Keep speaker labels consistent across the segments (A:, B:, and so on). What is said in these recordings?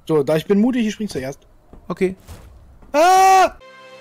A: So, da ich bin mutig, ich spring zuerst.
B: Okay.
A: Ah!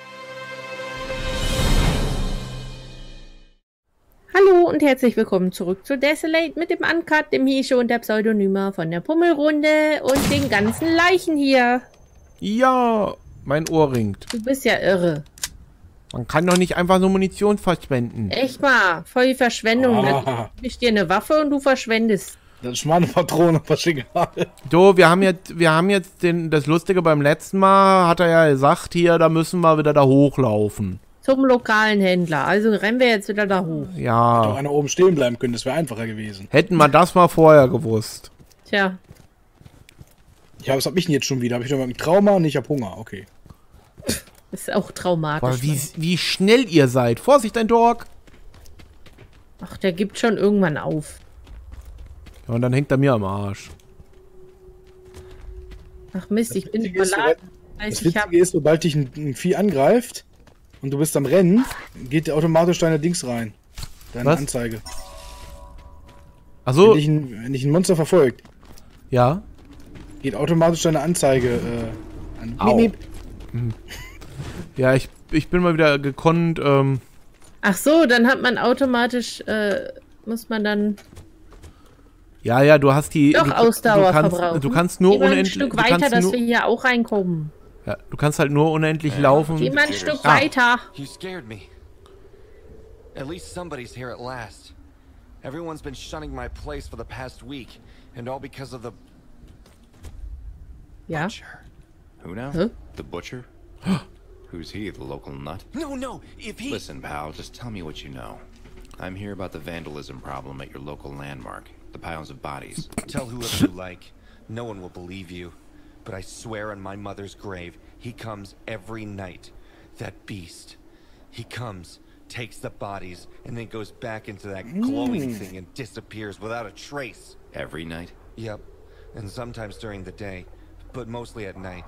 C: Hallo und herzlich willkommen zurück zu Desolate mit dem Uncut, dem Hische und der Pseudonyma von der Pummelrunde und den ganzen Leichen hier.
B: Ja, mein Ohr ringt.
C: Du bist ja irre.
B: Man kann doch nicht einfach so Munition verschwenden.
C: Echt mal, voll die Verschwendung. Da gebe ich dir eine Waffe und du verschwendest.
A: Das ist meine Patrone, was egal.
B: So, wir haben jetzt das Lustige beim letzten Mal, hat er ja gesagt, hier, da müssen wir wieder da hochlaufen.
C: Zum lokalen Händler. Also rennen wir jetzt wieder da hoch.
A: Doch
B: Ja,
A: einer oben stehen bleiben können, das wäre einfacher gewesen.
B: hätten wir das mal vorher gewusst.
C: Tja,
A: Ja, was hab ich denn jetzt schon wieder? Hab ich noch mal ein Trauma und ich hab Hunger, okay.
C: ist auch traumatisch.
B: Boah, wie schnell ihr seid. Vorsicht, ein Dog.
C: Ach, der gibt schon irgendwann auf.
B: Ja, und dann hängt er mir am Arsch.
C: Ach Mist, ich bin
A: Witzige ist,
C: überladen.
A: Das Witzige ist, sobald dich ein Vieh angreift und du bist am Rennen, geht automatisch deine Dings rein. Deine
B: Was?
A: Anzeige.
B: Achso,
A: Wenn dich ein Monster verfolgt,
B: ja.
A: geht automatisch deine Anzeige an.
B: Au.
A: Miep,
B: Ja, ich bin mal wieder gekonnt,
C: Ach so, dann hat man automatisch, muss man dann
B: ja, du hast die...
C: doch Ausdauer verbrauchen.
B: Du kannst nur
C: Geh mal ein
B: unendlich...
C: Stück
B: du
C: weiter,
B: kannst
C: dass
B: nur,
C: wir hier auch reinkommen.
B: ja, du kannst halt nur unendlich laufen.
C: Geh mal ein Stück weiter.
D: You scared me. At least somebody's here at last. Everyone's been shunning my place for the past week, and all because of the
C: Ja.
D: butcher.
E: Who now?
C: Huh?
E: The butcher? Who's he, the local nut?
D: No, if he...
E: Listen, pal, just tell me what you know. I'm here about the vandalism problem at your local landmark. The piles of bodies.
D: Tell whoever you like. No one will believe you. But I swear on my mother's grave, he comes every night. That beast. He comes, takes the bodies, and then goes back into that glowing thing and disappears without a trace.
E: Every night?
D: Yep. And sometimes during the day, but mostly at night.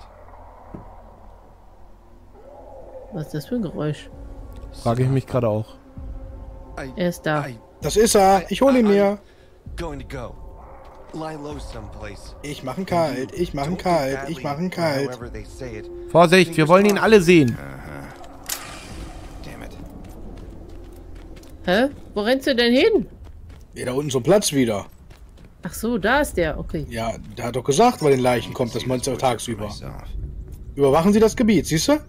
C: Was ist das für ein Geräusch?
B: Frage ich mich gerade auch.
C: Er ist da.
A: Das ist er. Ich hol ihn mir.
D: Going to go. Lie low someplace.
A: Ich mach ihn kalt. Ich mach ihn kalt. Ich mach ihn kalt.
D: However they say it.
B: Vorsicht, wir wollen ihn alle sehen.
E: Damn it.
C: Hä? Wo rennst du denn hin?
A: Ja, da unten zum Platz wieder.
C: Ach so, da ist der. Okay.
A: Ja, der hat doch gesagt, bei den Leichen kommt das Monster tagsüber.
E: Myself.
A: Überwachen Sie das Gebiet, siehst du?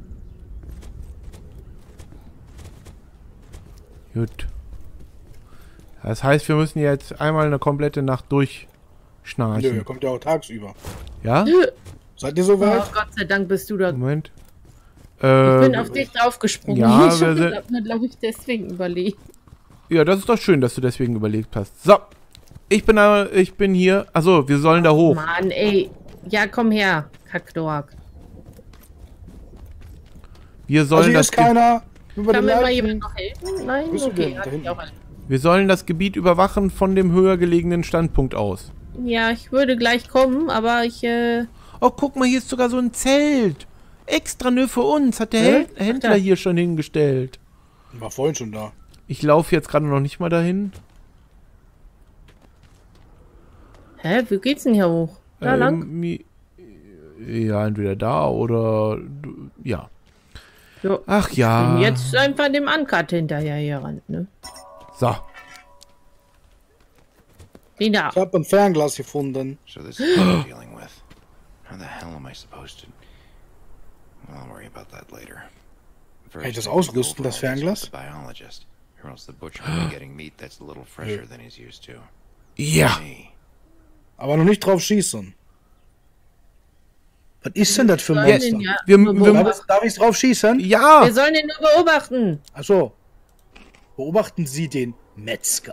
B: Gut. Das heißt, wir müssen jetzt einmal eine komplette Nacht
A: Nö, er
B: durchschnarchen.
A: kommt ja auch tagsüber.
B: Ja?
A: Seid ihr soweit?
C: Oh, Gott sei Dank bist du da.
B: Moment.
C: Ich bin auf dich draufgesprungen.
B: ja,
C: ich
B: wir
C: habe
B: sind-
C: mir, glaube ich, deswegen überlegt.
B: Ja, das ist doch schön, dass du deswegen überlegt hast. So. Ich bin hier. Achso, wir sollen da hoch.
C: Mann, ey. Ja, komm her, Kackdork.
B: Wir
A: Also
B: sollen
A: hier
B: das
A: ist keiner. Über
C: Kann
A: den
C: mir mal
A: Leichen.
C: jemand noch helfen? Nein?
A: Bist du
C: Okay,
A: denn? Da
C: hat
A: hinten.
C: mich auch
B: Wir sollen das Gebiet überwachen von dem höher gelegenen Standpunkt aus.
C: Ja, ich würde gleich kommen, aber ich,
B: Oh, guck mal, hier ist sogar so ein Zelt. Extra nur für uns, hat der Händler
C: da.
B: hier schon hingestellt.
A: War vorhin schon da.
B: Ich laufe jetzt gerade noch nicht mal dahin.
C: Hä, wie geht's denn hier hoch? Da lang?
B: Ja, entweder da oder... Ja.
C: Ja.
B: Ach
C: Bin
B: ja.
C: jetzt einfach dem Uncut hinterher gerannt, ne?
B: So.
C: Den da.
A: Ich habe ein Fernglas gefunden.
E: So this is what I'm dealing with. How the hell am I supposed to... Well, I'll worry about that later.
A: Kann ich das
E: First, I need to go
A: ausrüsten,
E: over
A: das
E: all this with
A: Fernglas?
E: the biologist, or else the butcher will be getting meat that's a little fresher than he's used to.
B: Ja.
E: Me.
A: Aber noch nicht drauf schießen. Was ist denn das für ein
C: Wir
A: Monster?
C: sollen ihn ja
B: Wir-
C: nur
B: wir-
C: beobachten.
A: Darf ich drauf schießen?
B: Ja.
C: Wir sollen ihn nur beobachten.
A: Achso. Beobachten Sie den Metzger.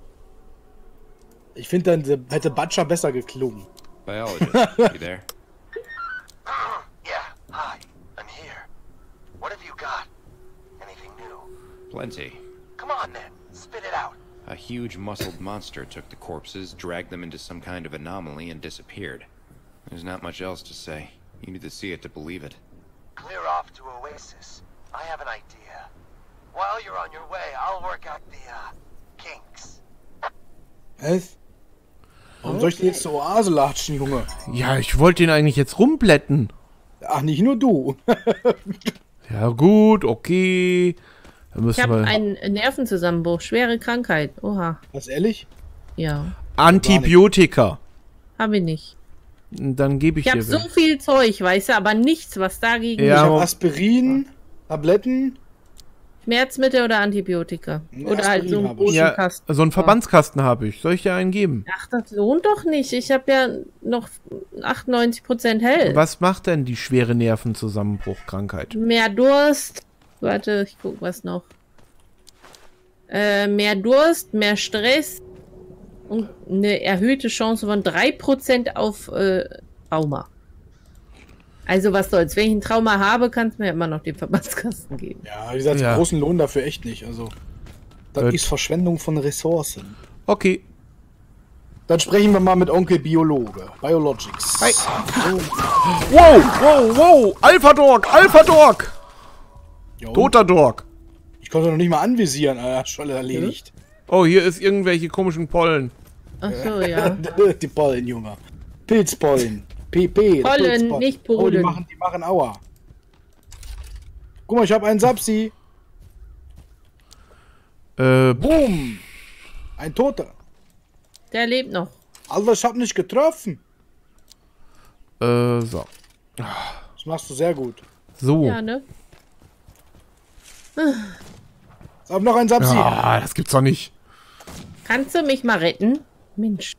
A: Ich finde, dann hätte Butcher besser geklungen.
E: Biologist, you there?
F: Yeah, hi. I'm here. What have you got? Anything new?
E: Plenty.
F: Come on then, spit it out.
E: A huge muscled monster took the corpses, dragged them into some kind of anomaly, and disappeared. There's not much else to say. You need to see it to believe it.
F: Clear off to Oasis. I have an idea. While you're on your way, I'll work out the, kinks.
A: Was? Warum soll ich denn jetzt zur Oase latschen, Junge?
B: Ja, ich wollte ihn eigentlich jetzt rumblätten.
A: Ach, nicht nur du.
B: Ja gut, okay. Dann
C: Ich
B: müssen
C: habe
B: wir...
C: einen Nervenzusammenbruch, schwere Krankheit. Oha,
A: Was, ehrlich?
C: ja.
B: Antibiotika.
C: Habe ich nicht.
B: Dann gebe ich
C: Ich habe
B: dir...
C: so viel Zeug, weißt du, aber nichts, was dagegen
B: Ja,
A: Ich
B: aber-
A: habe Aspirin, Tabletten.
C: Schmerzmittel oder Antibiotika. Oder halt so
A: Aspirin
C: einen
A: habe ich.
C: großen
B: Ja,
C: Kasten.
B: so einen Verbandskasten habe ich. Soll ich dir einen geben?
C: Ach, das lohnt doch nicht. Ich habe ja noch 98% hell.
B: Was macht denn die schwere Nervenzusammenbruchkrankheit?
C: Mehr Durst. Warte, ich guck was noch. Mehr Durst, mehr Stress und eine erhöhte Chance von 3% auf Trauma. Also was soll's. Wenn ich ein Trauma habe, kannst du mir immer noch den Verbandskasten geben.
A: Ja, wie gesagt,
B: Ja.
A: großen Lohn dafür echt nicht. Also, das
B: Gut.
A: ist Verschwendung von Ressourcen.
B: Okay.
A: Dann sprechen wir mal mit Onkel Biologe. Biologics.
B: Hi. Wow! Alpha Dog! Alpha Dog!
A: Jo,
B: Toter Dog!
A: ich konnte noch nicht mal anvisieren, Alter. Schon erledigt.
B: Oh, hier ist irgendwelche komischen Pollen.
C: Ach so, ja.
A: Die Pollen, Junge. Pilzpollen. PP.
C: Pollen,
A: Pilzpollen.
C: nicht
A: Oh, die
C: Polen.
A: machen Aua. Guck mal, ich habe einen Sapsi. Boom. Ein Toter.
C: Der lebt noch.
A: Alter, ich hab nicht getroffen.
B: So.
A: Das machst du sehr gut.
B: So.
C: Ja, ne?
A: Ich hab noch einen Sapsi.
B: Ah, das gibt's doch nicht.
C: Kannst du mich mal retten? Mensch.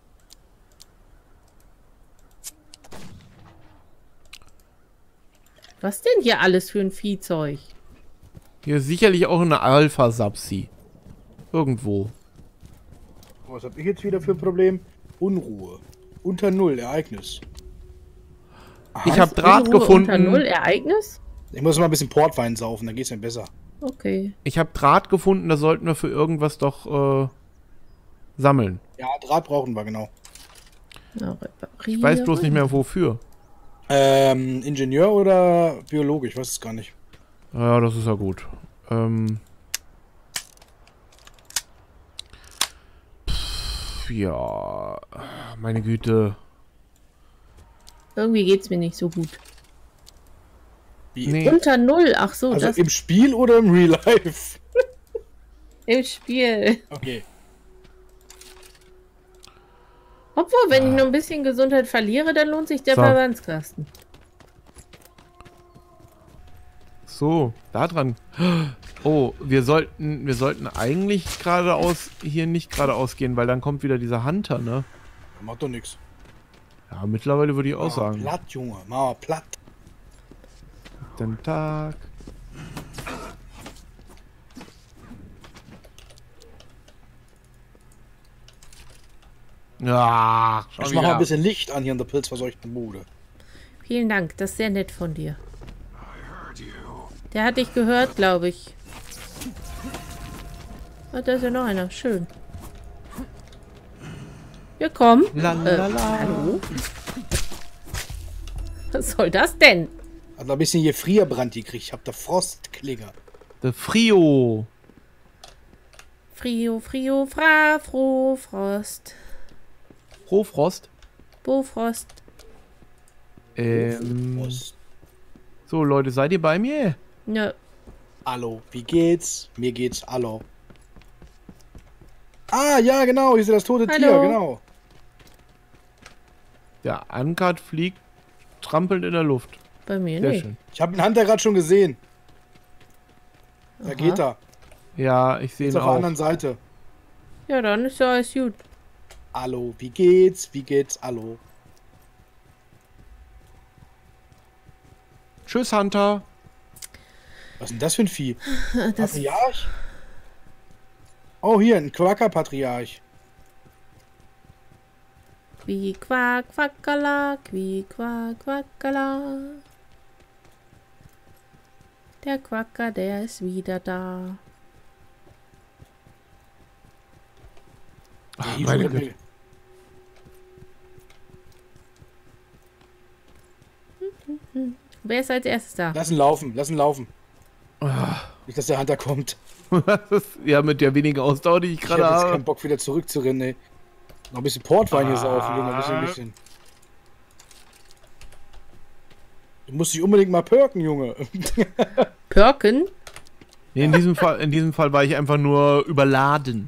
C: Was denn hier alles für ein Viehzeug?
B: Hier ist sicherlich auch eine Alpha-Sapsi. Irgendwo.
A: Was hab ich jetzt wieder für ein Problem? Unruhe. Unter Null, Ereignis.
B: Ich habe Draht
C: Unruhe Unter
B: gefunden.
C: Null Ereignis?
A: Ich muss mal ein bisschen Portwein saufen, dann geht's mir besser.
C: Okay.
B: Ich habe Draht gefunden, das sollten wir für irgendwas doch sammeln.
A: Ja, Draht brauchen wir, genau.
C: Na,
B: Ich weiß bloß nicht mehr wofür.
A: Ingenieur oder Biologe? Ich weiß es gar nicht.
B: Ja, das ist ja gut. Ja, meine Güte.
C: Irgendwie geht's mir nicht so gut.
A: Wie?
B: Nee.
C: Unter Null, ach so,
A: Also
C: das
A: im Spiel oder im Real Life?
C: im Spiel.
A: Okay.
C: Obwohl, wenn ich nur ein bisschen Gesundheit verliere, dann lohnt sich der
B: So.
C: Verbandskasten.
B: So, da dran. Oh, wir sollten eigentlich hier nicht geradeaus gehen, weil dann kommt wieder dieser Hunter, ne?
A: Macht doch nichts.
B: Ja, mittlerweile würde ich auch sagen.
A: Platt, Junge. Mach mal platt.
B: Den Tag. Ja, schon
A: Ich mach mal ein
B: wieder.
A: bisschen Licht an hier in der pilzverseuchten Bude.
C: Vielen Dank, das ist sehr nett von dir. Der hat dich gehört, glaube ich. Oh, da ist ja noch einer. Schön. Ja, komm. Hallo? Was soll das denn?
A: Hat noch ein bisschen hier Frierbrand gekriegt. Ich hab da Frostklinger.
B: Der Frio.
C: Frio, Frio, Fra, Fro, Frost.
B: Profrost.
C: Bofrost.
A: Frost.
B: So, Leute, seid ihr bei mir?
C: Ja.
A: Hallo, wie geht's? Mir geht's, hallo. Ah, ja, genau. Hier ist das tote Tier,
C: Hallo.
A: genau.
B: Der Uncut fliegt trampelnd in der Luft.
C: Bei mir
B: Sehr
C: nicht.
B: schön.
A: Ich habe den Hunter gerade schon gesehen. Da
C: Aha.
A: geht er.
B: Ja, ich sehe
A: Ist
B: ihn
A: auf der
B: auch.
A: anderen Seite.
C: Ja, dann ist ja alles gut.
A: Hallo, wie geht's? Wie geht's? Hallo.
B: Tschüss, Hunter.
A: Was ist denn das für ein Vieh?
C: Das,
A: Patriarch? Oh, hier, ein Quacker-Patriarch.
C: Qui, qua, quackala, qui, qua, quackala. Der Quacker, der ist wieder da.
B: Ach,
A: Hier
B: meine
A: ist
B: Güte.
C: Wer ist als erstes da?
A: Lass ihn laufen, lass ihn laufen.
B: Ah.
A: Nicht, dass der Hunter kommt.
B: Ja, mit der wenigen Ausdauer, die ich
A: Ich
B: gerade
A: habe jetzt
B: habe.
A: keinen Bock, wieder zurückzurennen, ey. Noch ein bisschen Portwein hier saufen, Junge. Ein bisschen. Du musst dich unbedingt mal perken, Junge.
C: Perken?
B: Nee, in diesem Fall war ich einfach nur überladen.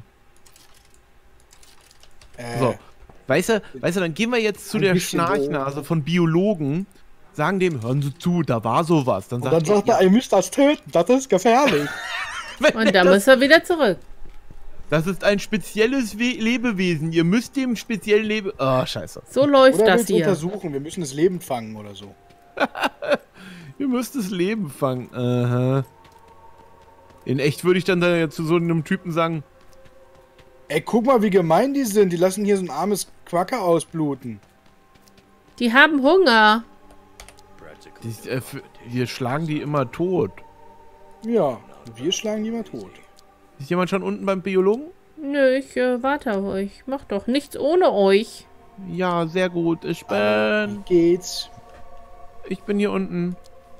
B: So. Weißt du, dann gehen wir jetzt zu
A: Ein
B: der
A: bisschen
B: Schnarchnase von Biologen, sagen dem, hören Sie zu, da war sowas. Dann
A: Und dann sagt er, ihr müsst das töten, das ist gefährlich.
C: Und dann muss er wieder zurück.
B: Das ist ein spezielles Lebewesen. Ihr müsst dem speziellen Oh, scheiße.
C: So läuft
A: Oder
C: das
A: willst
C: hier.
A: untersuchen, wir müssen es lebend fangen oder so.
B: Ihr müsst das Leben fangen. Aha. In echt würde ich dann da zu so einem Typen sagen,
A: Ey, guck mal, wie gemein die sind. Die lassen hier so ein armes Quacker ausbluten.
C: Die haben Hunger.
B: wir schlagen die immer tot.
A: Ja, wir schlagen die mal tot.
B: Ist jemand schon unten beim Biologen?
C: Nö, ich warte auf euch. Mach doch nichts ohne euch.
B: Ja, sehr gut.
A: Wie geht's?
B: Ich bin hier unten.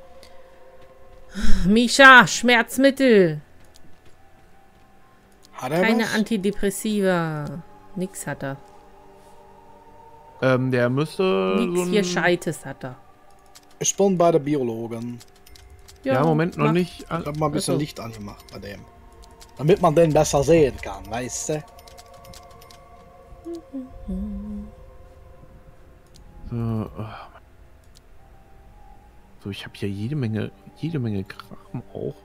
C: Misha, Schmerzmittel.
A: Hat er
C: Keine
A: was?
C: Antidepressiva. Nix hat er.
B: Der müsste
C: Nix
B: so ein...
C: hier Scheites hat er.
A: Ich bin bei der Biologin.
B: Ja, Moment, noch
C: mach.
B: nicht.
A: Ich hab mal ein bisschen
C: Ach so.
A: Licht angemacht bei dem. Damit man den besser sehen kann, weißt du?
B: So, so, ich habe hier jede Menge Kram auch.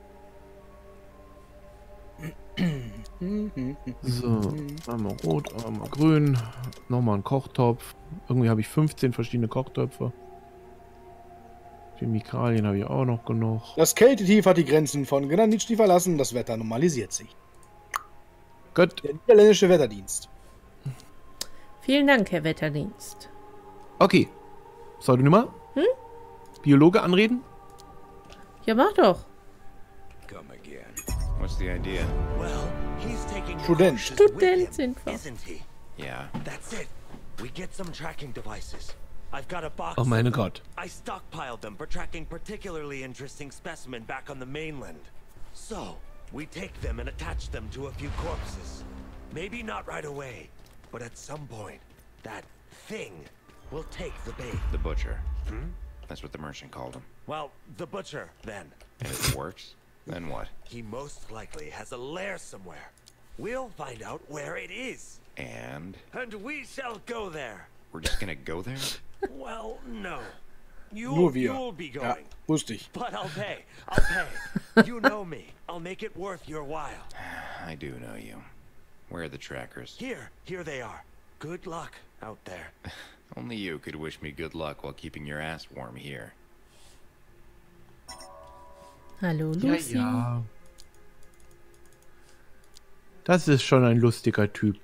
B: So, einmal rot, einmal grün, nochmal ein Kochtopf. Irgendwie habe ich 15 verschiedene Kochtöpfe. Chemikalien habe ich auch noch genug.
A: Das Kältetief hat die Grenzen von Granitschni verlassen, das Wetter normalisiert sich.
B: Gut,
A: Der niederländische Wetterdienst.
C: Vielen Dank, Herr Wetterdienst.
B: okay. Pseudonymer? Biologe anreden?
C: Ja, mach doch.
E: Come again. What's the idea?
F: Well, he's taking
A: Student.
F: corpses with
C: Student
F: him,
C: sind wir.
F: isn't he?
E: Yeah.
F: That's it. We get some tracking devices. I've got a box.
B: Oh meine
F: of them.
B: Gott.
F: I stockpiled them for tracking particularly interesting specimen back on the mainland. So, we take them and attach them to a few corpses. Maybe not right away, but at some point, that thing will take the bait.
E: The butcher. That's what the merchant called him.
F: Well, the butcher, then.
E: And if it works, then what?
F: He most likely has a lair somewhere. We'll find out where it is.
E: And
F: And we shall go there.
E: we're just gonna go there?
F: Well, no.
A: Nur wir.
F: You'll be
A: Ja,
F: going.
A: wusste ich.
F: But I'll pay. I'll pay. You know me. I'll make it worth your while.
E: I do know you. Where are the trackers?
F: Here they are. Good luck out there.
E: Only you could wish me good luck while keeping your ass warm here.
C: Hallo, Lucy.
B: Ja. Das ist schon ein lustiger Typ.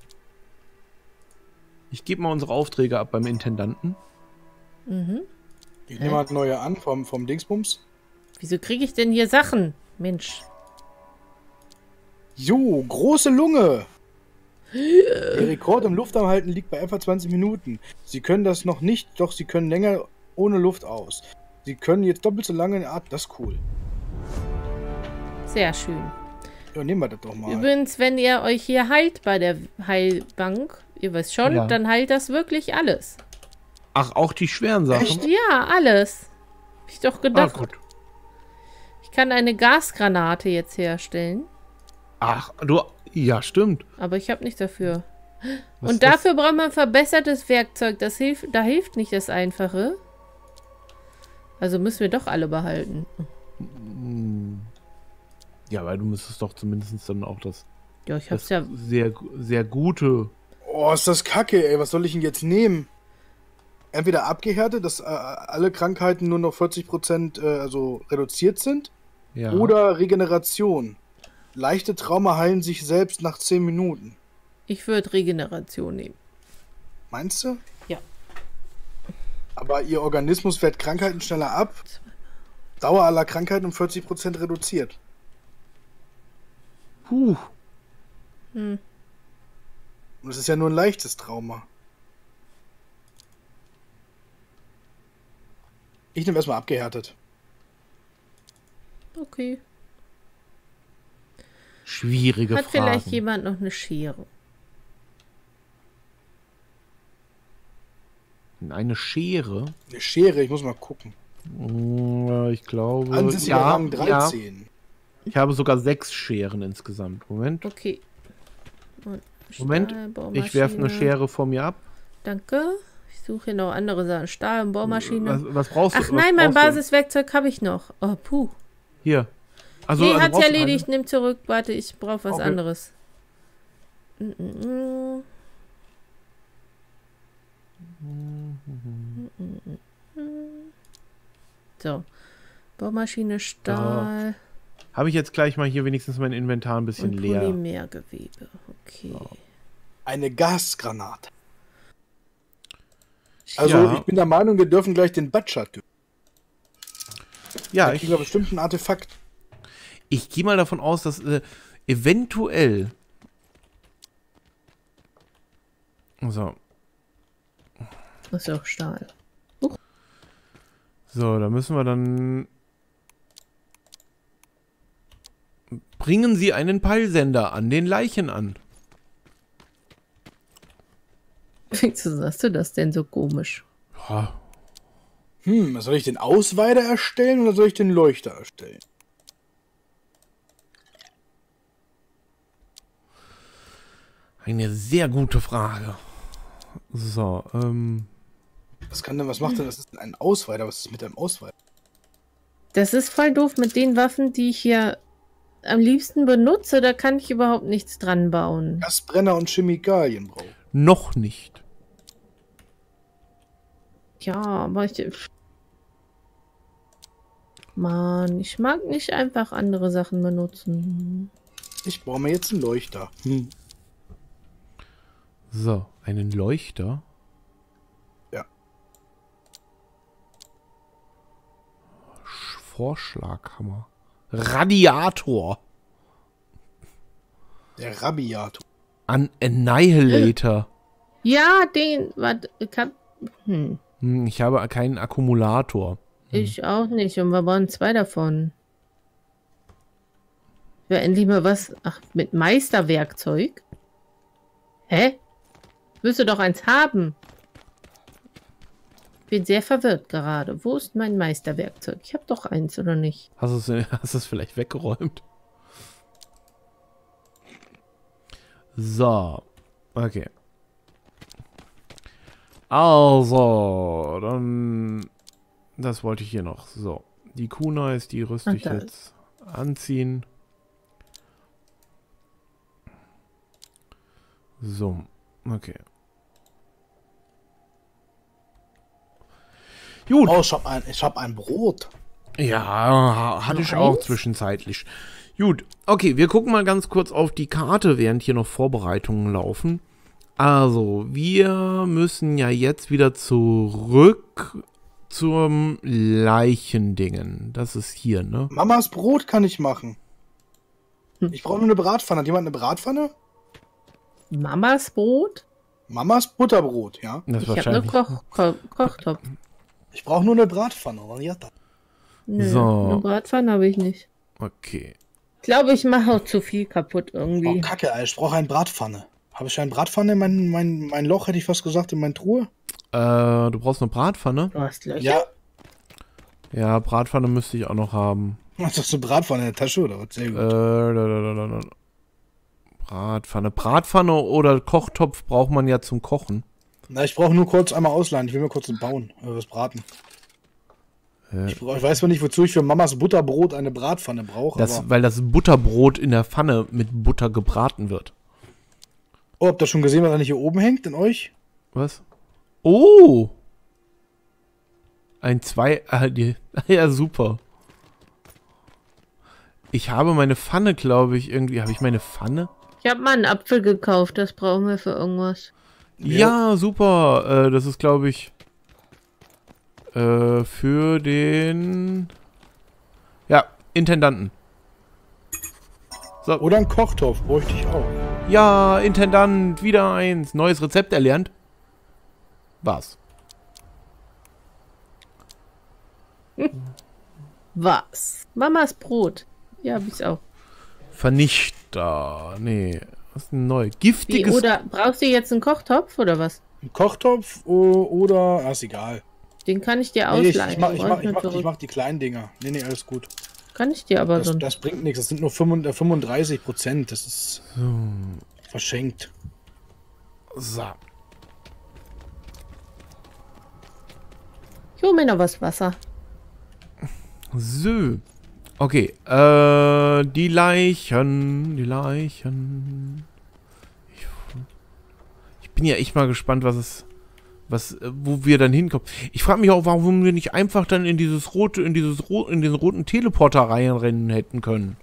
B: Ich gebe mal unsere Aufträge ab beim Intendanten.
A: Ich nehme mal neue an vom Dingsbums.
C: Wieso kriege ich denn hier Sachen? Mensch.
A: Jo, große Lunge. Der Rekord im Luftanhalten liegt bei etwa 20 Minuten. Sie können das noch nicht, doch Sie können länger ohne Luft aus. Sie können jetzt doppelt so lange in Atmen. Das ist cool.
C: Sehr schön.
A: Ja, nehmen wir das doch mal.
C: Übrigens, wenn ihr euch hier heilt bei der Heilbank, ihr wisst schon,
B: Ja.
C: dann heilt das wirklich alles.
B: Ach, auch die schweren Sachen?
A: Echt?
C: Ja, alles. Hab ich doch
B: Ah,
C: gedacht.
B: gut.
C: Ich kann eine Gasgranate jetzt herstellen,
B: Ach, du... Ja, stimmt.
C: aber ich habe nichts dafür.
B: Was
C: Und
B: ist das?
C: dafür braucht man verbessertes Werkzeug. Da hilft nicht das Einfache. Also müssen wir doch alle behalten.
B: Ja, weil du müsstest doch zumindest dann auch das
C: Ja, ich hab's
B: das
C: ja.
B: sehr, sehr gute...
A: Oh, ist das kacke, ey. Was soll ich denn jetzt nehmen? Entweder abgehärtet, dass alle Krankheiten nur noch 40% also reduziert sind.
B: Ja.
A: Oder Regeneration. Leichte Trauma heilen sich selbst nach 10 Minuten.
C: Ich würde Regeneration nehmen.
A: Meinst du?
C: Ja.
A: Aber ihr Organismus wehrt Krankheiten schneller ab. Dauer aller Krankheiten um 40% reduziert.
B: Puh.
A: Und es ist ja nur ein leichtes Trauma. Ich nehme erstmal abgehärtet.
C: Okay.
B: Schwierige
C: Hat
B: Fragen.
C: vielleicht jemand noch eine Schere?
B: Eine Schere?
A: Eine Schere, ich muss mal gucken.
B: Ich glaube...
A: Ansässiger Rang 13.
B: Ja. Ich habe sogar 6 Scheren insgesamt. Moment.
C: Okay. Und
B: Moment,
C: Stahl,
B: ich werfe eine
C: Bohrmaschine.
B: Schere vor mir ab.
C: Danke. Ich suche hier noch andere Sachen. Stahl und Bohrmaschine.
B: Was brauchst du?
C: Ach nein, mein Basiswerkzeug habe ich noch. Oh, puh.
B: Hier. Also,
C: Nee,
B: also
C: hat's
B: brauchst du
C: erledigt. Nimm zurück. Warte, ich brauche was
B: Okay.
C: anderes. So. Bohrmaschine, Stahl
B: Habe ich jetzt gleich mal hier wenigstens mein Inventar ein bisschen
C: und
B: leer.
C: Polymergewebe. Okay.
A: Eine Gasgranate. Also,
B: Ja.
A: ich bin der Meinung, wir dürfen gleich den Butcher töten.
B: Ja,
A: Da kriegen wir bestimmt ein Artefakt.
B: ich gehe mal davon aus, dass eventuell... So.
C: Das ist auch Stahl.
B: So, da müssen wir dann... Bringen Sie einen Peilsender an den Leichen an.
C: Wieso sagst du das denn so komisch?
B: Ja,
A: Soll ich den Ausweider erstellen oder soll ich den Leuchter erstellen?
B: eine sehr gute Frage. So,
A: Was macht denn das? Das ist ein Ausweider. Was ist mit einem Ausweider?
C: Das ist voll doof mit den Waffen, die ich hier am liebsten benutze. Da kann ich überhaupt nichts dran bauen.
A: Gasbrenner und Chemikalien brauchen.
B: noch nicht.
C: Ja, aber Mann, ich mag nicht einfach andere Sachen benutzen.
A: Ich brauche mir jetzt einen Leuchter.
B: So, einen Leuchter.
A: Ja.
B: Vorschlaghammer. Radiator.
A: Der Rabiator.
B: An Annihilator.
C: Ja, warte,
B: Ich habe keinen Akkumulator.
C: ich auch nicht. Und wir brauchen 2 davon. Ich will endlich mal was. Ach, mit Meisterwerkzeug? Hä? Willst du doch eins haben? Ich bin sehr verwirrt gerade. Wo ist mein Meisterwerkzeug? Ich habe doch eins, oder nicht?
B: Hast du es vielleicht weggeräumt? So. Okay. Also, dann... Das wollte ich hier noch. So. Die Kunais, die rüste
C: Ach,
B: ich
C: da
B: jetzt anziehen. So. Okay. Gut.
A: Oh, ich hab ein Brot.
B: Ja, hatte
C: Noch
B: ich auch
C: eins?
B: zwischenzeitlich. Gut, okay, wir gucken mal ganz kurz auf die Karte, während hier noch Vorbereitungen laufen. Also, wir müssen ja jetzt wieder zurück zum Leichendingen. Das ist hier, ne?
A: Mamas Brot kann ich machen. Ich brauche nur eine Bratpfanne. Hat jemand eine Bratpfanne?
C: Mamas Brot?
A: Mamas Butterbrot, ja.
B: Das ist
C: Ich habe nur Kochtopf.
A: Ich brauche nur eine Bratpfanne. Marietta.
C: Nö,
B: So.
C: eine Bratpfanne habe ich nicht.
B: Okay.
C: Ich glaube, ich mache auch zu viel kaputt
A: Oh,
C: irgendwie.
A: Kacke, Alter. Ich brauche eine Bratpfanne. Habe ich eine Bratpfanne in mein Loch, hätte ich fast gesagt, in meine Truhe?
B: Du brauchst eine Bratpfanne?
C: Du hast Löcher?
A: Ja.
B: Ja, Bratpfanne müsste ich auch noch haben.
A: Hast du so eine Bratpfanne in der Tasche oder was? Sehr gut.
B: Bratpfanne oder Kochtopf braucht man ja zum Kochen.
A: Na, ich brauche nur kurz einmal ausleihen. Ich will mir kurz bauen. Was braten. Ich weiß zwar nicht, wozu ich für Mamas Butterbrot eine Bratpfanne brauche, aber...
B: Weil das Butterbrot in der Pfanne mit Butter gebraten wird.
A: Oh, habt ihr schon gesehen, was da nicht hier oben hängt in euch?
B: Was? Oh! Ja, super. Ich habe meine Pfanne, glaube ich, irgendwie... Habe ich meine Pfanne?
C: Ich habe mal einen Apfel gekauft, das brauchen wir für irgendwas.
B: Ja, super. Das ist, glaube ich... für den... Ja, Intendanten. So.
A: Oder ein Kochtopf, bräuchte ich auch.
B: Ja, Intendant, wieder eins. Neues Rezept erlernt. Was?
C: Was? Mamas Brot. Ja, hab ich's auch.
B: Vernichter. Nee, was ist denn neu?
C: Wie,
B: Giftiges...
C: oder brauchst du jetzt einen Kochtopf oder was?
A: Ein Kochtopf oder... ist egal.
C: Den kann ich dir
A: Nee,
C: ausleihen.
A: ich mach die kleinen Dinger. Nee, alles gut.
C: Kann ich dir aber so.
A: Das bringt nichts. Das sind nur 35%. Das ist verschenkt.
B: So.
C: Ich hol mir noch was Wasser.
B: So. Okay, die Leichen. Ich bin ja echt mal gespannt, wo wir dann hinkommen. Ich frage mich auch, warum wir nicht einfach dann in den roten Teleporter reinrennen hätten können.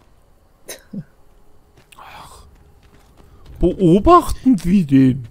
B: Ach. Beobachten Sie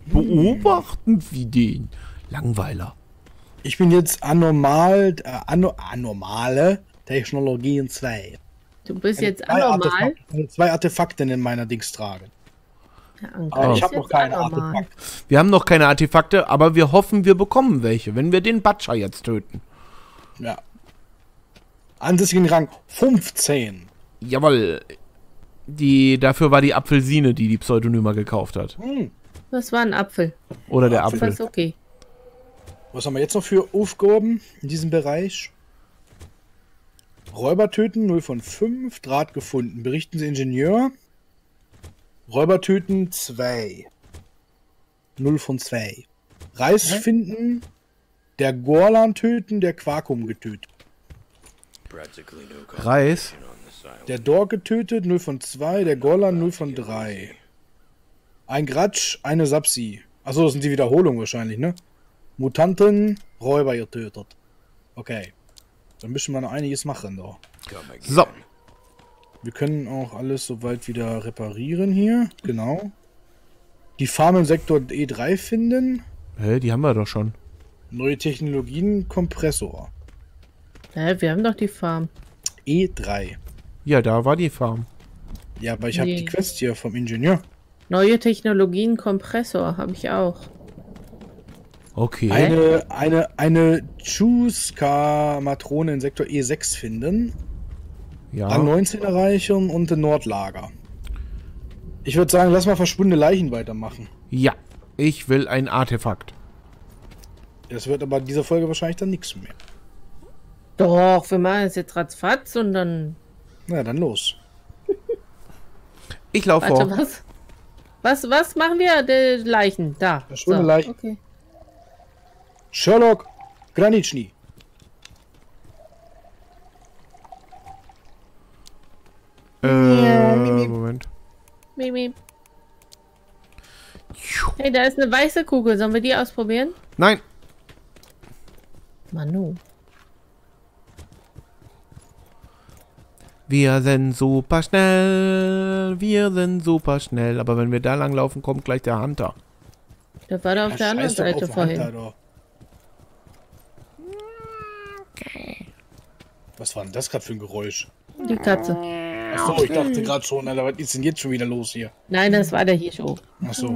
B: den. Langweiler.
A: Ich bin jetzt anormale Technologien 2.
C: Du bist jetzt
A: Zwei
C: anormal.
A: Zwei Artefakte in meiner Dings tragen.
C: Ja, Anke,
A: Aber
C: ist
A: ich habe noch
C: jetzt
A: keine
C: anormal.
A: Artefakte.
B: Wir haben noch keine Artefakte, aber wir hoffen, wir bekommen welche, wenn wir den Butcher jetzt töten.
A: Ja. Ansässigen Rang 15.
B: Jawohl. Dafür war die Apfelsine, die Pseudonyma gekauft hat.
C: Das war ein Apfel.
B: Oder der
C: Das
B: Apfel.
C: ist okay.
A: Was haben wir jetzt noch für Aufgaben in diesem Bereich? Räuber töten, 0 von 5. Draht gefunden. Berichten Sie Ingenieur. Räuber töten, 2. 0 von 2. Reis finden. Der Gorlan töten, der Quakum getötet.
B: Reis.
A: Der Dor getötet, 0 von 2. Der Gorlan, 0 von 3. Ein Gratsch, eine Sapsi. Achso, das sind die Wiederholungen wahrscheinlich, ne? Mutanten, Räuber getötet. Okay. Dann müssen wir noch einiges machen da.
B: So.
A: Wir können auch alles soweit wieder reparieren hier. Genau. Die Farm im Sektor E3 finden.
B: Hä, die haben wir doch schon.
A: Neue Technologien, Kompressor.
C: Wir haben doch die Farm.
A: E3.
B: Ja, da war die Farm.
A: Ja, aber ich habe
C: Nee.
A: die Quest hier vom Ingenieur.
C: Neue Technologien, Kompressor habe ich auch.
B: Okay.
A: Eine Chuska-Matrone in Sektor E6 finden.
B: Ja.
A: Rang 19 erreichen und ein Nordlager. Ich würde sagen, lass mal verschwundene Leichen weitermachen.
B: Ja. Ich will ein Artefakt.
A: Das wird aber in dieser Folge wahrscheinlich dann nichts mehr.
C: Doch, wir machen es jetzt ratzfatz und dann...
A: Na, dann los.
B: Ich laufe
C: Warte,
B: vor.
C: was machen wir? Die Leichen, da.
A: Verschwundene Leichen.
C: Okay.
A: Sherlock Graniczny.
B: Moment.
C: Mimi. Hey, da ist eine weiße Kugel. Sollen wir die ausprobieren?
B: Nein.
C: Manu.
B: Wir sind super schnell. Aber wenn wir da lang laufen, kommt gleich der Hunter.
C: Der war da auf der anderen
A: Scheiß doch
C: Seite
A: auf
C: vorhin.
A: Hunter, doch. Was war denn das gerade für ein Geräusch?
C: Die Katze.
A: Achso, ich dachte gerade schon, Alter, was ist denn jetzt schon wieder los hier?
C: Nein, das war der Hirsch.
A: Achso.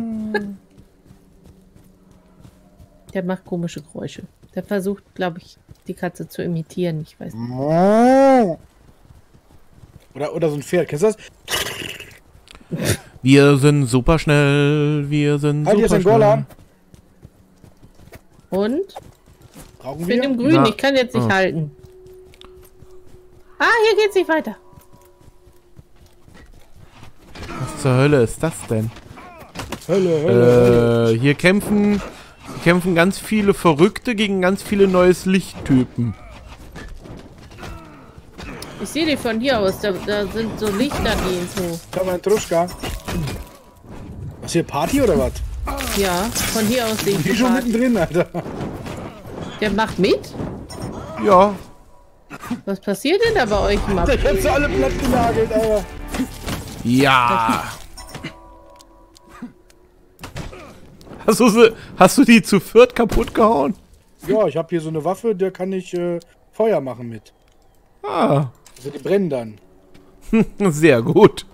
C: Der macht komische Geräusche. Der versucht, glaube ich, die Katze zu imitieren. Ich weiß nicht.
A: Oder so ein Pferd, kennst du das?
B: Wir sind super schnell. Wir sind
A: Halt, hier ist
B: super
A: ein
B: schnell.
A: Golan.
C: Und?
A: Brauchen
C: Ich bin im
A: wir?
C: Grün.
B: Na.
C: Ich kann jetzt nicht halten. Ah, hier geht's nicht weiter.
B: Was zur Hölle ist das denn?
A: Hölle.
B: Hier kämpfen ganz viele Verrückte gegen ganz viele neues Lichttypen.
C: Ich sehe die von hier aus. Da sind so Lichter, die so...
A: Da war ein Truschka. Was hier, Party oder was?
C: Ja, von hier aus sehe ich
A: Die
C: die
A: schon
C: Party.
A: mittendrin, Alter.
C: Der macht mit?
B: Ja.
C: Was passiert denn da bei euch im
A: Ich hab sie alle platt genagelt, Alter.
B: Ja. Hast du die zu viert kaputt gehauen?
A: Ja, ich habe hier so eine Waffe, da kann ich Feuer machen mit.
B: Ah,
A: Also die brennen dann.
B: sehr gut.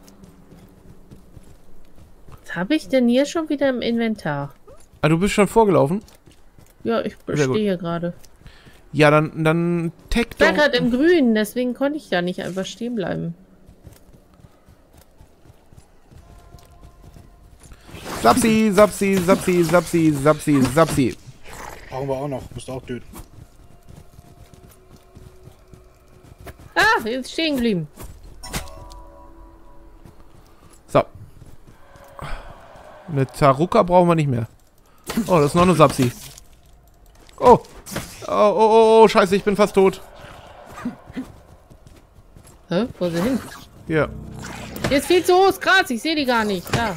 C: Was habe ich denn hier schon wieder im Inventar?
B: Ah, du bist schon vorgelaufen?
C: Ja, ich
B: Sehr gut.
C: stehe hier gerade.
B: Ja, dann tag
C: Ich war
B: doch.
C: gerade im Grün, deswegen konnte ich da nicht einfach stehen bleiben.
B: Sapsi, Sapsi, Sapsi, Sapsi, Sapsi, Sapsi.
A: Brauchen wir auch noch. Musst du auch töten.
C: Ah, jetzt stehen geblieben.
B: So. Eine Taruka brauchen wir nicht mehr. Oh, das ist noch eine Sapsi. Oh. Oh, scheiße, ich bin fast tot.
C: Hä? Wo ist sie hin?
B: Hier.
C: Hier ist viel zu hohes Gras, ich sehe die gar nicht. Da.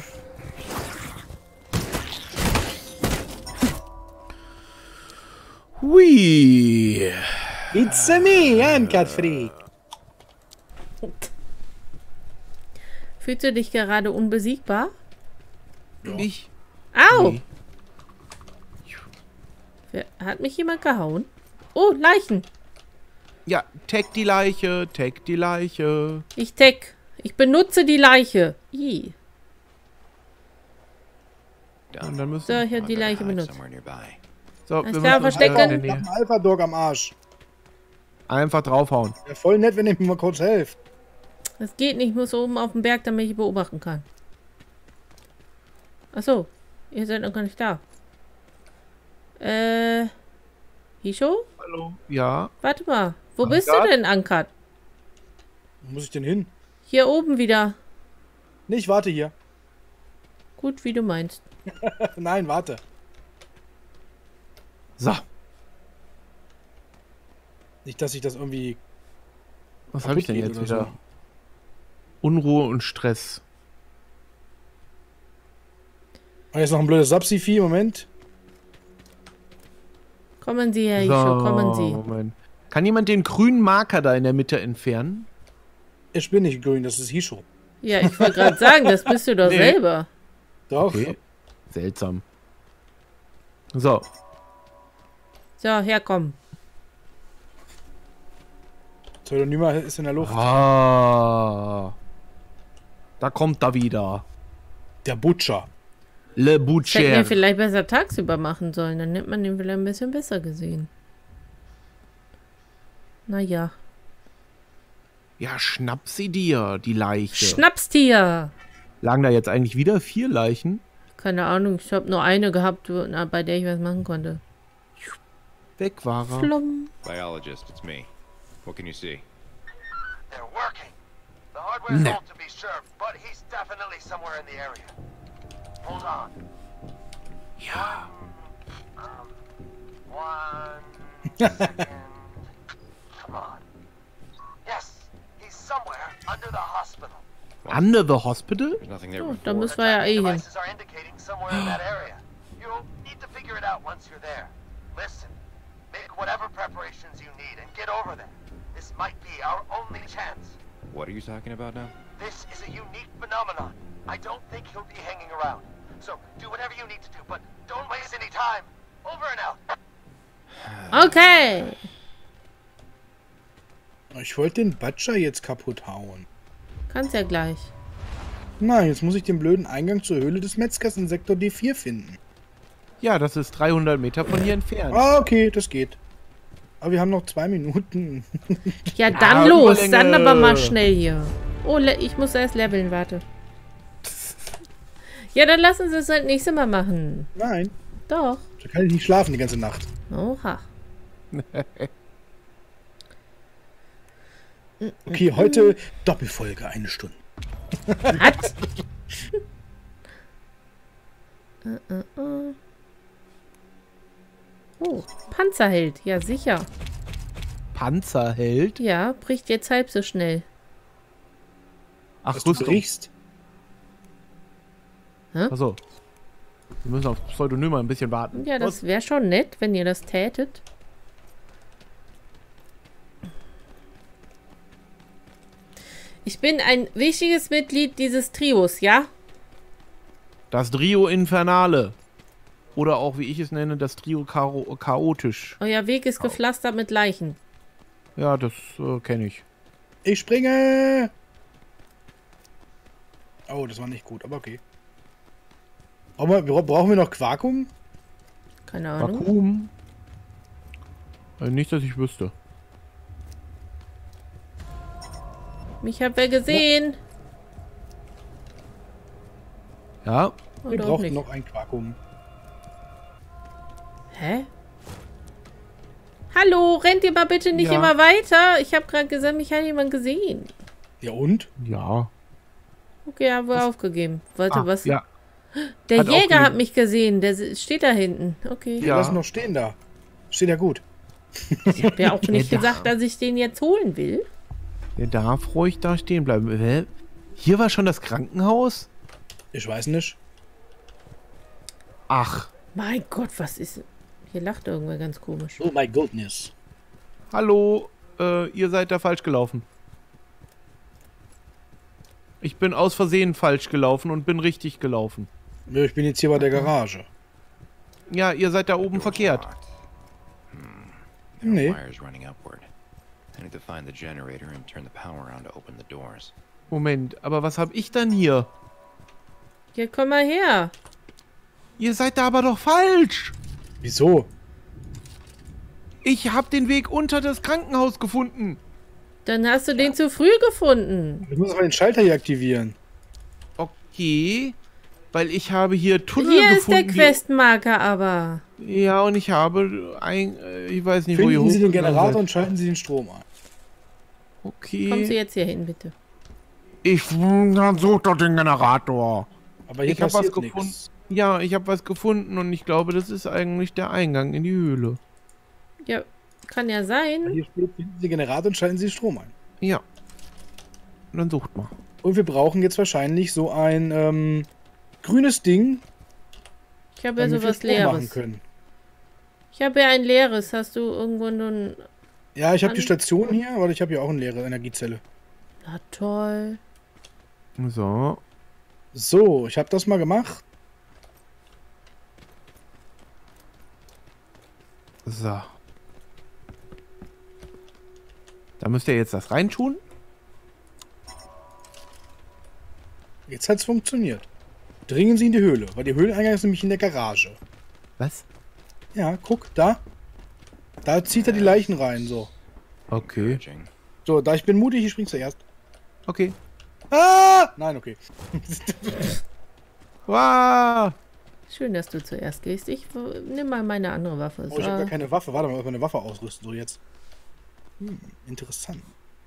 B: Hui.
A: It's me, Uncut Freak.
C: Fühlst du dich gerade unbesiegbar?
B: Ich.
C: Au!
B: Nee.
C: Hat mich jemand gehauen? Oh, Leichen.
B: Ja, tag die Leiche, tag die Leiche.
C: Ich tag. Ich benutze die Leiche. Ih.
B: Und dann müssen
C: So, ich habe
E: I'll
C: die
E: better
C: Leiche
E: hide
C: benutzt.
E: somewhere nearby.
B: So,
C: Alles
B: wir
C: klar,
B: müssen uns
C: verstecken.
B: in der
A: Ich
B: Nähe.
A: hab einen Alpha-Dog am Arsch.
B: Einfach draufhauen.
A: Wäre voll nett, wenn ihr mir mal kurz helft.
C: Das geht nicht, ich muss oben auf dem Berg, damit ich beobachten kann. Achso, ihr seid noch gar nicht da. Hisho?
B: Hallo. Ja.
C: Warte mal, wo bist du
B: Ankert?
C: denn, Ankert?
A: Wo muss ich denn hin?
C: Hier oben wieder.
A: Nee, ich warte hier.
C: Gut, wie du meinst.
A: Nein, warte.
B: So.
A: Nicht, dass ich das irgendwie...
B: Was habe ich denn
A: kaputt
B: jetzt
A: geht oder
B: wieder? Unruhe und Stress.
A: Und jetzt noch ein blödes Sapsi-Vieh. Moment.
C: Kommen Sie, Herr Hisho, kommen Sie.
B: Moment. Kann jemand den grünen Marker da in der Mitte entfernen?
A: Ich bin nicht grün, das ist Hisho.
C: Ja, ich wollte gerade sagen, das bist du doch
B: Nee.
C: selber.
A: Doch.
B: Okay. Seltsam. So.
C: So, herkommen.
A: Pseudonyma ist in der Luft.
B: Ah. Da kommt er wieder.
A: Der Butcher.
B: Le
C: Das hätten wir
B: Butcher.
C: vielleicht besser tagsüber machen sollen. Dann hätte man den vielleicht ein bisschen besser gesehen. Naja.
B: Ja, schnapp sie dir, die Leiche.
C: Schnapstier!
B: Lagen da jetzt eigentlich wieder 4 Leichen?
C: Keine Ahnung, ich habe nur eine gehabt, bei der ich was machen konnte.
B: Weg war er.
C: Flumm.
E: Biologist, it's me. What can you see?
F: They're working. The hardware's
B: No.
F: old to be sure, but he's definitely somewhere in the area. Hold on.
B: Ja.
F: One second. Come on. Yes, he's somewhere under the hospital.
B: Under the hospital?
E: There's nothing there
C: Oh,
E: before.
C: da müssen
F: The
C: wir ja
F: tracking
C: eh hin.
F: devices are indicating somewhere in that area. You'll need to figure it out once you're there. Listen, make whatever preparations you need and get over there. This might be our only chance.
E: What are you talking about now?
F: This is a unique phenomenon. I don't think he'll be hanging around. So do whatever you need to do, but don't waste any time. Over and out.
C: Okay.
A: Ich wollte den Butcher jetzt kaputt hauen.
C: Kannst ja gleich.
A: Nein, jetzt muss ich den blöden Eingang zur Höhle des Metzgers in Sektor D4 finden.
B: Ja, das ist 300 Meter von hier entfernt.
A: Ah, okay, das geht. Aber wir haben noch 2 Minuten.
C: Ja, dann los.
B: Überlänge.
C: Dann aber mal schnell hier. Oh, ich muss erst leveln, warte. Ja, dann lassen Sie es halt nächstes Mal machen.
A: Nein,
C: Doch.
A: da kann ich nicht schlafen die ganze Nacht.
C: Oha.
A: Okay, heute Doppelfolge, 1 Stunde.
C: Was? Oh, Panzerheld. Ja, sicher.
B: Panzerheld?
C: Ja, bricht jetzt halb so schnell.
B: Ach,
A: Dass du
B: Rüstung.
A: brichst.
B: Achso. Wir müssen auf Pseudonyme ein bisschen warten.
C: Ja, das wäre schon nett, wenn ihr das tätet. Ich bin ein wichtiges Mitglied dieses Trios, ja?
B: Das Trio Infernale. Oder auch, wie ich es nenne, das Trio Chaotisch.
C: Euer Weg ist gepflastert mit Leichen.
B: Ja, das kenne ich.
A: Ich springe! Oh, das war nicht gut, aber okay. Brauchen wir noch Quakum?
C: Keine Ahnung.
B: Vakuum. Nicht, dass ich wüsste.
C: Mich hat wer gesehen.
B: Ja.
A: Wir
C: Oder auch
A: brauchen
C: nicht?
A: noch ein Quakum.
C: Hä? Hallo, rennt ihr mal bitte nicht
B: Ja.
C: immer weiter? Ich habe gerade gesagt, mich hat jemand gesehen.
A: Ja und?
B: Ja.
C: Okay, haben wir aufgegeben. Warte, was?
B: Ja.
C: Der
B: Hat
C: Jäger
B: aufgegeben.
C: hat mich gesehen. Der steht da hinten. Okay.
A: Wir
B: Ja.
A: lassen noch stehen da. Steht ja gut.
C: Ich habe ja auch nicht
B: Ja, da.
C: gesagt, dass ich den jetzt holen will.
B: Der darf ruhig da stehen bleiben. Hä? Hier war schon das Krankenhaus?
A: Ich weiß nicht.
B: Ach.
C: Mein Gott, was ist... Hier lacht irgendwer ganz komisch.
A: Oh my goodness.
B: Hallo, ihr seid da falsch gelaufen. Ich bin aus Versehen falsch gelaufen und bin richtig gelaufen.
A: Nö, ich bin jetzt hier bei der Garage.
B: Ja, ihr seid da oben verkehrt.
E: There
A: Nee.
E: are wires running upward. I need to find the generator and turn the power on to open the doors.
B: Moment, aber was hab ich dann hier?
C: Hier, komm mal her.
B: Ihr seid da aber doch falsch.
A: Wieso?
B: Ich hab den Weg unter das Krankenhaus gefunden.
C: Dann hast du den zu früh gefunden.
A: Ich muss aber den Schalter hier aktivieren.
B: Okay, weil ich habe hier Tunnel
C: Hier ist der
B: gefunden.
C: Questmarker aber.
B: Ja, und ich habe ich weiß nicht, wo ihr
A: Finden Sie den
B: hochgegangen
A: Generator
B: seid.
A: und schalten Sie den Strom ein.
B: Okay.
C: Kommst du jetzt hier hin, bitte?
B: Dann such doch den Generator.
A: Aber hier
B: Ich hab was
A: passiert
B: gefunden.
A: nichts.
B: Ja, ich habe was gefunden und ich glaube, das ist eigentlich der Eingang in die Höhle.
C: Ja, kann ja sein.
A: Hier steht, finden Sie den Generator und schalten Sie den Strom ein.
B: Ja. Dann sucht mal.
A: Und wir brauchen jetzt wahrscheinlich so ein grünes Ding,
C: Ich habe ja
A: damit wir
C: sowas
A: Strom machen
C: Leeres.
A: können.
C: Ich habe ja ein leeres. Hast du irgendwo nur ein...
A: Ja, ich habe die
C: An-
A: Station hier, aber ich habe hier auch eine leere Energiezelle.
C: Na toll.
B: So.
A: So, ich habe das mal gemacht.
B: So. Da müsst ihr jetzt das reintun.
A: Jetzt hat's funktioniert. Dringen Sie in die Höhle, weil der Höhleneingang ist nämlich in der Garage.
B: Was?
A: Ja, guck, da. Da zieht er die Leichen rein, so.
B: Okay.
E: Encouraging.
A: So, da ich bin mutig, ich spring zuerst.
B: Okay.
A: Ah! Nein, okay.
B: Wow.
C: Schön, dass du zuerst gehst. Ich nimm mal meine andere Waffe.
A: Oh, ich habe gar
C: So.
A: keine Waffe. Warte mal, ich muss meine Waffe ausrüsten, so jetzt. Interessant.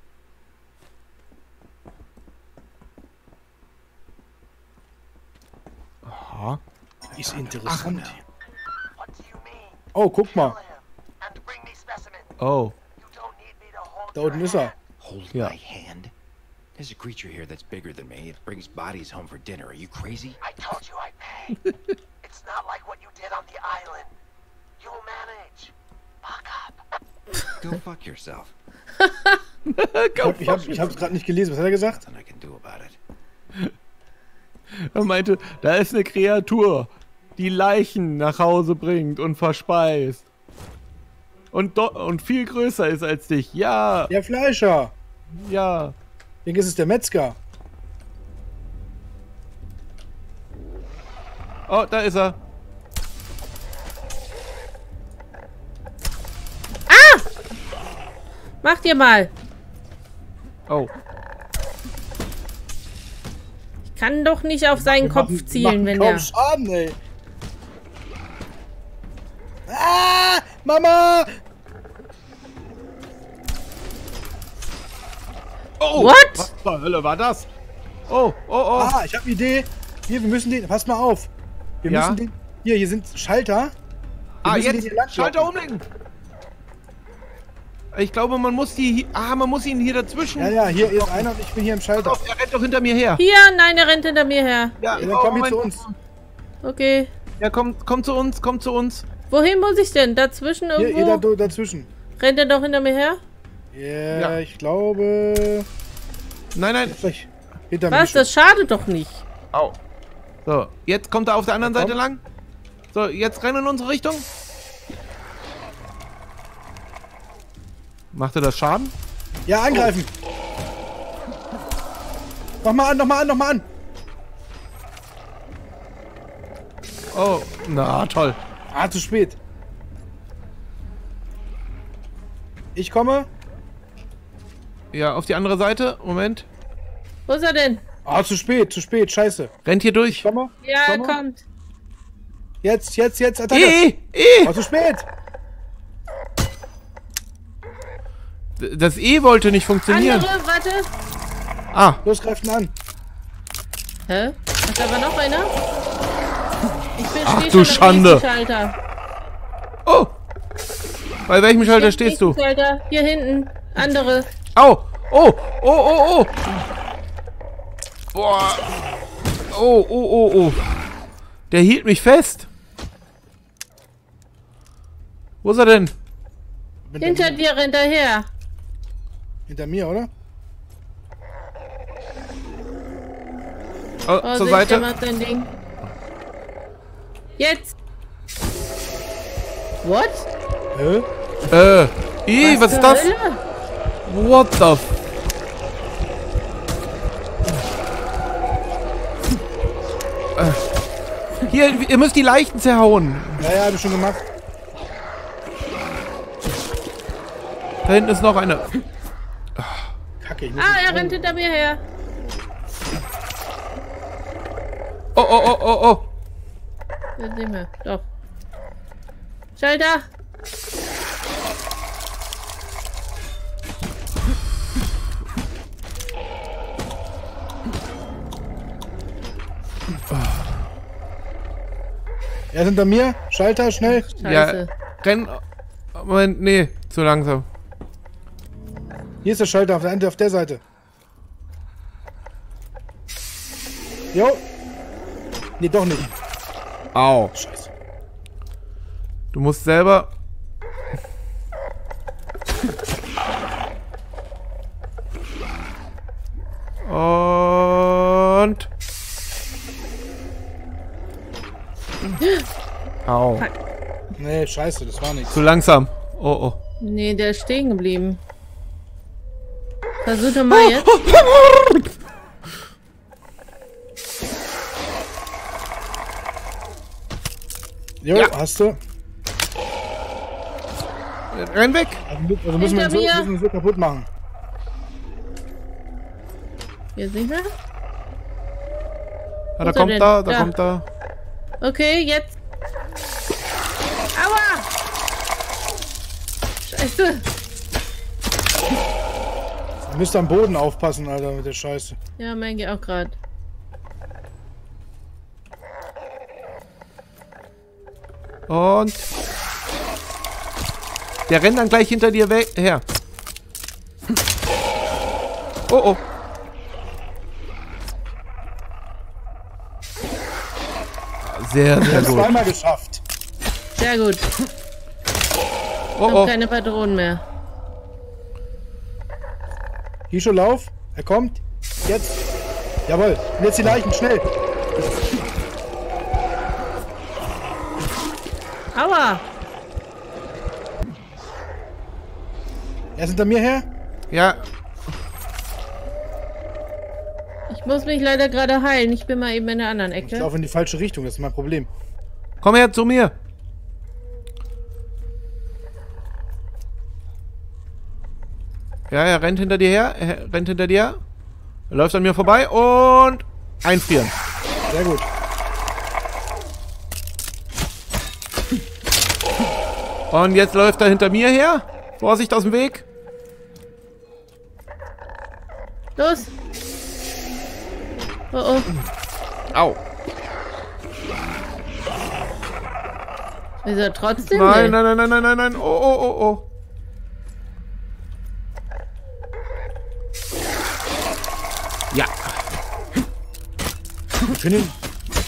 B: Aha.
A: Ist interessant.
F: What do you mean?
A: Oh, guck mal.
F: Kill him and bring me specimen.
B: Oh.
F: You don't need me to hold
A: Da
F: your
A: unten ist er.
F: hand.
E: Hold
B: Yeah.
E: my hand? There's a creature here that's bigger than me. It brings bodies home for dinner. Are you crazy?
F: I told you I'd pay. It's not like what you did on the island. You'll manage. Fuck up.
E: Go fuck yourself.
A: Ich hab's gerade nicht gelesen. Was hat er gesagt?
E: Nothing I can do about it.
B: Er meinte, da ist eine Kreatur, die Leichen nach Hause bringt und verspeist. Und viel größer ist als dich. Ja,
A: Der Fleischer.
B: ja.
A: Ich denke, es ist der Metzger.
B: Oh, da ist er.
C: Mach dir mal.
B: Oh.
C: Ich kann doch nicht auf seinen Kopf zielen, wenn
A: kaum
C: der...
A: Schaden, ey. Ah! Mama!
B: Oh,
C: What?
B: was zur Hölle war das? Oh, oh, oh.
A: Ah, ich habe eine Idee. Hier, wir müssen den. Passt mal auf. Wir
B: Ja?
A: müssen den. Hier sind Schalter. Wir müssen den
B: Jetzt
A: hier lang
B: Schalter
A: locken.
B: umlegen. Ich glaube, man muss man muss ihn hier dazwischen.
A: Ja, hier ist einer und ich bin hier im Schalter.
B: Oh, er rennt doch hinter mir her.
C: Hier, nein, er rennt hinter mir her.
B: Ja,
A: Ja, dann komm hier zu
B: Moment.
A: uns.
C: Okay.
B: Ja, komm zu uns, komm zu uns.
C: Wohin muss ich denn? Dazwischen
A: Hier,
C: irgendwo?
A: dazwischen.
C: Rennt er doch hinter mir her?
A: Ja,
B: Ja.
A: ich glaube.
B: Nein.
A: Vielleicht hinter mir.
C: Was? Das schadet doch nicht.
B: Au. So, jetzt kommt er auf der anderen
A: Ja,
B: Seite
A: komm.
B: lang. So, jetzt rennen in unsere Richtung. Macht er das Schaden?
A: Ja, angreifen. Nochmal an.
B: Oh, na toll.
A: Ah, zu spät. Ich komme.
B: Ja, auf die andere Seite. Moment.
C: Wo ist er denn?
A: Ah, zu spät, scheiße.
B: Rennt hier durch.
A: Komm mal.
C: Ja,
A: komm mal.
C: kommt.
A: Jetzt, Attacke. Ah, zu spät.
B: Das E wollte nicht funktionieren.
C: Andere, warte.
B: Ah,
A: Los, greift ihn an.
C: Hä? Ist aber noch einer? Ich bin
B: Ach,
C: steh
B: du
C: schon am
B: Schande.
C: nächsten Schalter.
B: oh. Bei welchem Schalter stehst du?
C: Nächsten Schalter. Hier hinten. Andere.
B: Au. Oh. Boah. Oh. Der hielt mich fest. Wo ist er denn?
C: Hinter dir rennt er her.
A: Hinter mir, oder?
B: Oh,
C: Oh,
B: zur
C: Der
B: Seite.
C: macht sein Ding. Jetzt. What?
A: Hä?
B: Was ist
C: zur
B: das?
C: Hölle?
B: What the f... Hier, ihr müsst die Leichen zerhauen.
A: Ja, hab ich schon gemacht.
B: Da hinten ist noch eine.
A: Kacke, ich muss
C: Ah, er rennt hinter mir her.
B: Oh.
C: Jetzt nicht mehr. Doch. Schalter.
A: Er ist hinter mir. Schalter, schnell.
C: Scheiße.
B: Ja, renn. Moment, nee, zu langsam.
A: Hier ist der Schalter auf der Seite. Jo. Nee, doch nicht.
B: Au.
A: Scheiße.
B: Du musst selber. Und. Au.
A: Nee, scheiße, das war nichts.
B: Zu langsam. Oh.
C: Nee, der ist stehen geblieben. Versuch doch mal jetzt.
A: Jo,
B: Ja.
A: hast du.
B: Renn weg.
A: Also müssen wir
C: Hinter
A: ihn
C: mir.
A: so kaputt machen.
C: Jetzt nicht mehr?
B: Ah, da
C: Wo ist er
B: kommt
C: denn?
B: da
C: Da.
B: kommt da.
C: Okay, jetzt. Aua! Scheiße.
A: Ihr müsst am Boden aufpassen, Alter, mit der Scheiße.
C: Ja, Maggie auch gerade.
B: Und. Der rennt dann gleich hinter dir weg. Her. Oh. Sehr
A: Wir haben es
B: gut.
A: zweimal geschafft.
C: Sehr gut.
B: Oh.
C: Hab keine Patronen mehr.
A: Hischo, lauf. Er kommt. Jetzt. Jawohl. Und jetzt die Leichen, schnell.
C: Aua!
A: Er ist hinter mir her.
B: Ja.
C: Ich muss mich leider gerade heilen. Ich bin mal eben in der anderen
A: Ich
C: Ecke.
A: laufe in die falsche Richtung, das ist mein Problem.
B: Komm her zu mir. Ja, er rennt hinter dir her. Er rennt hinter dir. Er läuft an mir vorbei und einfrieren.
A: Sehr gut.
B: Und jetzt läuft er hinter mir her. Vorsicht aus dem Weg.
C: Los! Oh.
B: Au.
C: Ist er trotzdem?
B: Nein,
C: Nee.
B: nein. Oh. Ja.
A: Ich finde ihn.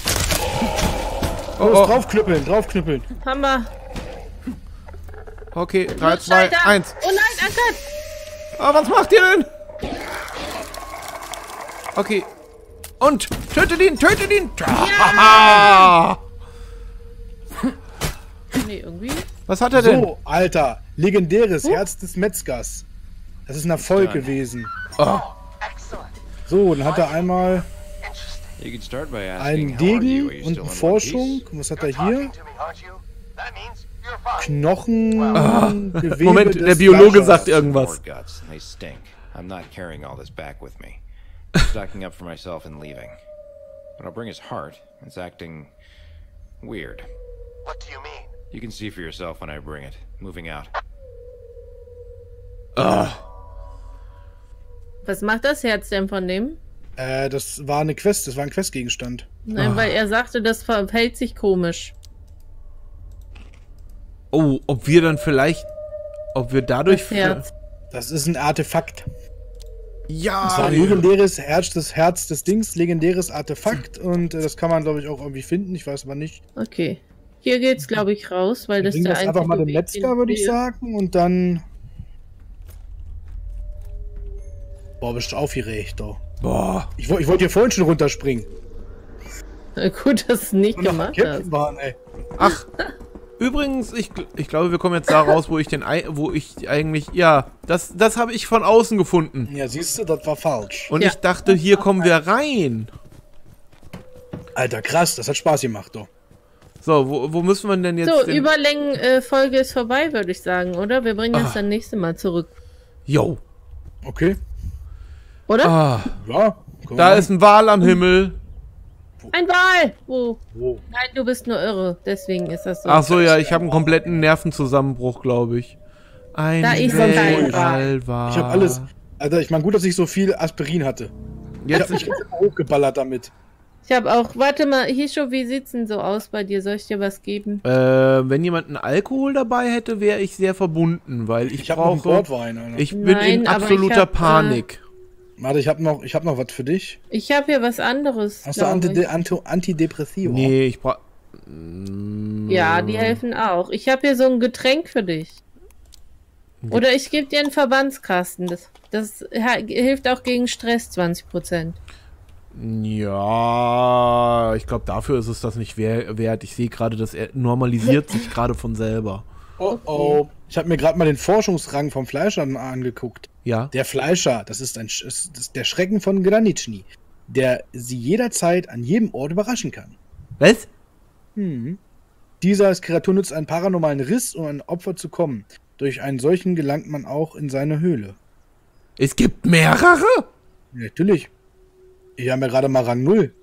B: Oh,
A: Los,
B: oh.
A: draufknüppeln.
C: Hammer.
B: Okay, 3,
C: Los,
B: 2,
C: Schalter.
B: 1.
C: Oh nein, Ackert!
B: Ah, was macht ihr denn? Okay. Und tötet ihn!
C: Ja! Nee, irgendwie.
B: Was hat er denn?
A: So, Alter. Legendäres Herz des Metzgers. Das ist ein Erfolg gewesen. So, dann hat er einmal
E: You could start by asking,
A: einen
E: how are you?
A: Degen
E: Are you
A: und
E: still
A: eine
E: in
A: Forschung.
E: one piece?
A: Was hat er hier? Knochen,
B: Moment, der Biologe sagt irgendwas.
E: More guts. They stink. I'm not carrying all this back with me. stacking up for myself and leaving. But I'll bring his heart. It's acting weird.
F: What do you mean?
E: You can see for yourself when I bring it. Moving out.
C: Was macht das Herz denn von dem?
A: Das war eine Quest, das war ein Questgegenstand.
C: Nein, weil er sagte, das verhält sich komisch.
B: Oh, ob wir dadurch...
C: Das Herz.
A: Das ist ein Artefakt.
B: Ja!
A: Das war ein legendäres Herz des Dings, legendäres Artefakt und das kann man, glaube ich, auch irgendwie finden, ich weiß aber nicht.
C: Okay. Hier geht's, glaube ich, raus, weil das
A: Bring
C: der
A: das
C: einzige
A: einfach mal dem
C: Weg,
A: Metzger,
C: den
A: würde ich
C: wir-
A: sagen, und dann... Boah, bist du aufgeregt, doch.
B: Boah.
A: Ich wollte hier vorhin schon runterspringen.
C: Gut, dass du es nicht
A: Und noch
C: gemacht
A: kämpfen
C: hast.
A: waren, ey.
B: Ach, übrigens, ich glaube, wir kommen jetzt da raus, wo ich eigentlich... Ja, das habe ich von außen gefunden.
A: Ja, siehst du, das war falsch.
B: Und
C: Ja.
B: ich dachte, hier kommen wir rein.
A: Alter, krass, das hat Spaß gemacht, doch.
B: So, wo müssen wir denn jetzt...
C: So,
B: denn-
C: Überlängen-Folge ist vorbei, würde ich sagen, oder? Wir bringen das dann nächste Mal zurück.
B: Jo.
A: Okay.
C: Oder?
B: Ah,
A: Ja. guck
B: da
A: mal.
B: ist ein Wal am Himmel.
C: Ein Wal! Wo?
A: Wo?
C: Nein, du bist nur irre. Deswegen ist das so.
B: Ach so, ja, ich habe einen kompletten Nervenzusammenbruch, glaube ich. Ein
C: Da ist ein
B: Weltallwal.
A: Ich habe alles. Alter, ich meine, gut, dass ich so viel Aspirin hatte. Ich
B: Jetzt,
A: habe mich hochgeballert damit.
C: Ich habe auch. Warte mal, Hischo, wie sieht's denn so aus bei dir? Soll ich dir was geben?
B: wenn jemand einen Alkohol dabei hätte, wäre ich sehr verbunden, weil ich
A: Ich habe noch einen
B: brauche...
A: Bordwein, Alter.
B: Ich bin
C: Nein,
B: in
C: aber ich
B: absoluter
C: hab,
B: Panik.
A: Warte, ich habe noch was für dich.
C: Ich habe hier was anderes.
A: Hast du
C: glaub ich.
A: Antidepressiva?
B: Nee, ich brauche...
C: Ja, die helfen auch. Ich habe hier so ein Getränk für dich. Oder ich gebe dir einen Verbandskasten. Das hilft auch gegen Stress 20%.
B: Ja, ich glaube, dafür ist es das nicht wert. Ich sehe gerade, das normalisiert sich gerade von selber.
A: Oh oh. Ich habe mir gerade mal den Forschungsrang vom Fleischer angeguckt.
B: Ja.
A: Der Fleischer, das ist der Schrecken von Granitschny, der sie jederzeit an jedem Ort überraschen kann.
B: Was?
A: Dieser Kreatur nutzt einen paranormalen Riss, um an Opfer zu kommen. Durch einen solchen gelangt man auch in seine Höhle.
B: Es gibt mehrere?
A: Ja, natürlich. Ich habe ja gerade mal Rang 0.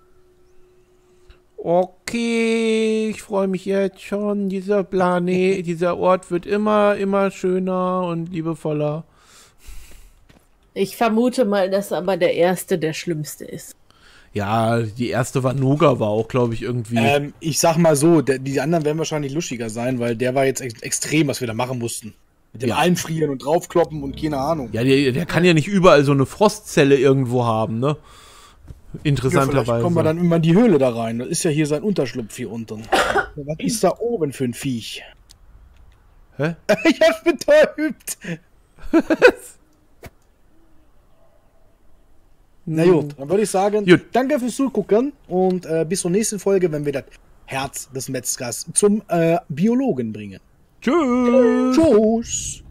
B: Okay, ich freue mich jetzt schon. Dieser Planet, dieser Ort wird immer schöner und liebevoller.
C: Ich vermute mal, dass aber der erste der schlimmste ist.
B: Ja, die erste Vanuga war auch, glaube ich, irgendwie...
A: Ich sag mal so, die anderen werden wahrscheinlich lustiger sein, weil der war jetzt extrem, was wir da machen mussten. Mit dem
B: Ja.
A: Einfrieren und draufkloppen und keine Ahnung.
B: Ja, der kann ja nicht überall so eine Frostzelle irgendwo haben, ne?
A: Ja,
B: Interessanterweise.
A: vielleicht kommen wir dann immer in die Höhle da rein. Das ist ja hier sein Unterschlupf hier unten. Was ist da oben für ein Viech?
B: Hä?
A: Ich hab's betäubt. Na gut, dann würde ich sagen,
B: Gut.
A: danke fürs Zugucken und bis zur nächsten Folge, wenn wir das Herz des Metzgers zum Biologen bringen.
B: Tschüss!
A: Tschüss.